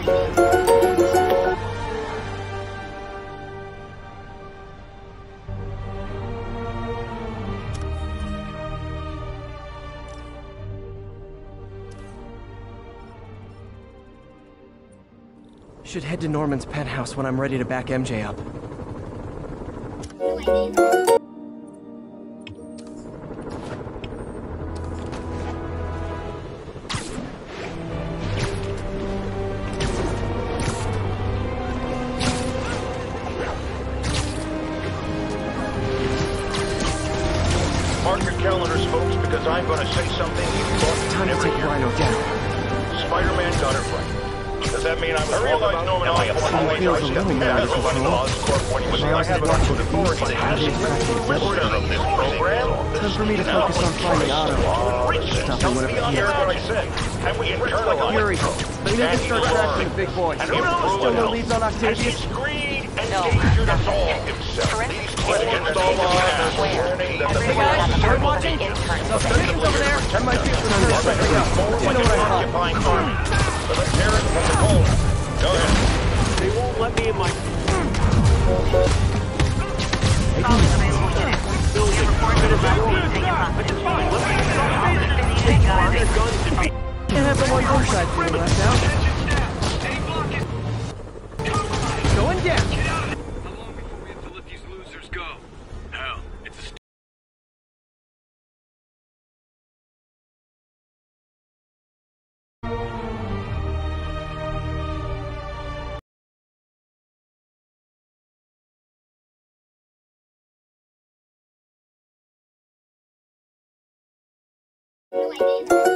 Should head to Norman's penthouse when I'm ready to back MJ up. Mark your calendars, folks, because I'm going to say something you've thought Time to take Rhino down. Spider-Man got it right. Does that mean I was wrong about Norman Osborn? He feels a little more out of control. When I have watching authority that has to listener of this program. Time for me to focus on finding Otto. Stopping whatever he is. What I say. And we internalize. Fury, we need to start tracking the big boys. Still no leads on Octavius? Greed and danger to solve himself. These against all odds warning that the Start watching? Stations over there. That might be a return of something else. You know what I thought. So the parent from the cold. Go ahead. They won't let me in my... Can't have the one your side being left out. Going down. How long before we have to let these losers go? Hell, it's a Wait.